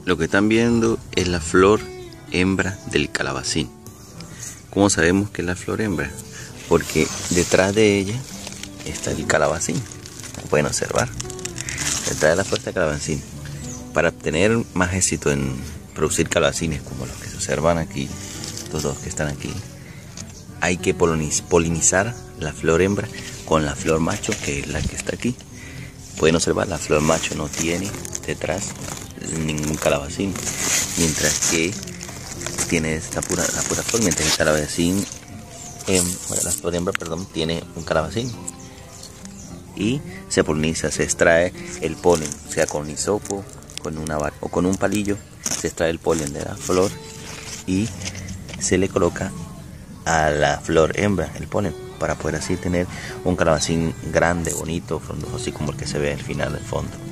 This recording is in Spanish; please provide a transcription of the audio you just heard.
Lo que están viendo es la flor hembra del calabacín. ¿Cómo sabemos que es la flor hembra? Porque detrás de ella está el calabacín. Como pueden observar, detrás de la flor está el calabacín. Para obtener más éxito en producir calabacines como los que se observan aquí, estos dos que están aquí, hay que polinizar la flor hembra con la flor macho, que es la que está aquí. Pueden observar, la flor macho no tiene detrás ningún calabacín, mientras que tiene la pura flor, mientras que el calabacín, la flor hembra, perdón, tiene un calabacín. Y se poliniza, se extrae el polen, sea con hisopo, con una vara o con un palillo, se extrae el polen de la flor y se le coloca a la flor hembra el polen, para poder así tener un calabacín grande, bonito, frondoso, así como el que se ve al final del fondo.